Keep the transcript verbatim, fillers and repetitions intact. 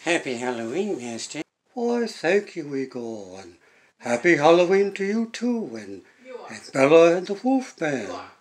Happy Halloween, Master. Why, thank you, Eagle, and happy Halloween to you too, and, and Bella and the Wolfman.